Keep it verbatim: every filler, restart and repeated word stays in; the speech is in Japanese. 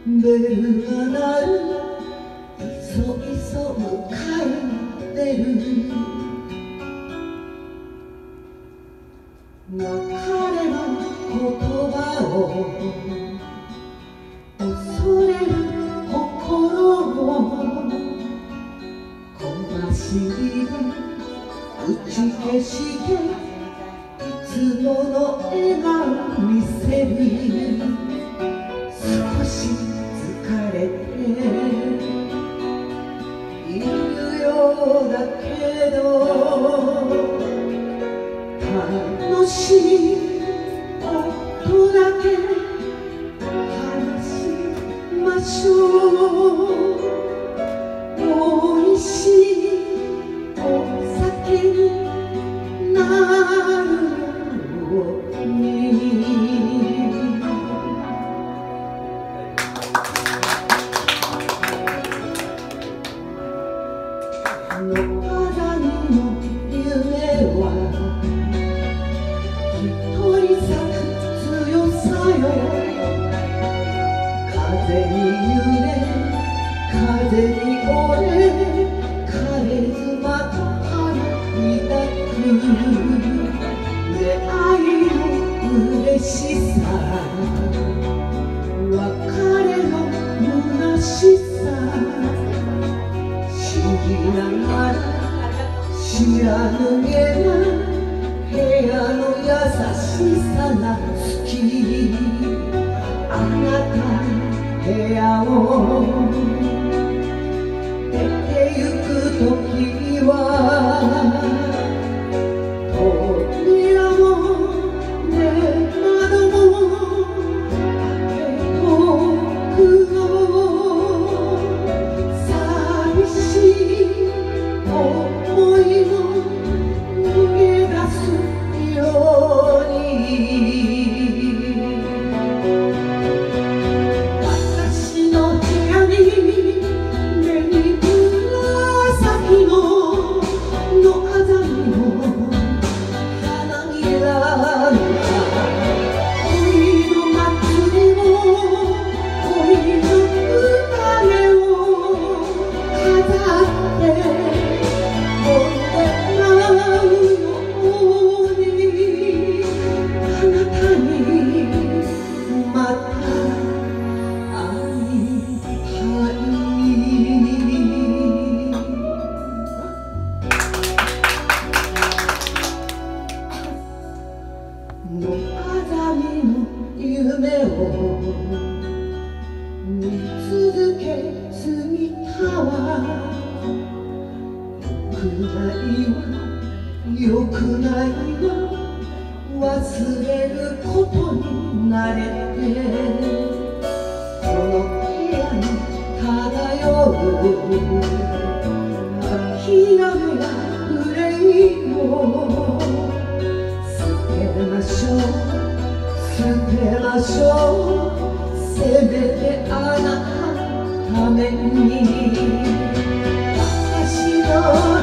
ベルが鳴る、いそいそ迎えてる。別れの言葉を恐れる心を小走りで打ち消して、いつもの笑顔見せる。少し疲れているようだけど、楽しいことだけ話しましょう。おいしいお酒になるように。野風の夢は一人咲く強さよ。風に揺れ風に折れ、枯れ妻と花抱く出会いの嬉しさ、別れの虚しさ、不思議ながら知らぬげな部屋の優しさが好き。あなたの部屋を出てゆくときは、扉もね窓も開けとくの。寂しい思いも逃げ出すように。私の部屋に目に紫の野あざみの花びらが、恋の祭りを恋の宴を飾って飛んで舞うように、あなたにまた会いたい。野あざみの夢を見続け過ぎたわ。よくないわ、忘れることに慣れて、この部屋に漂う諦めや憂いを捨てましょう、捨てましょう。せめてあなたのために。私の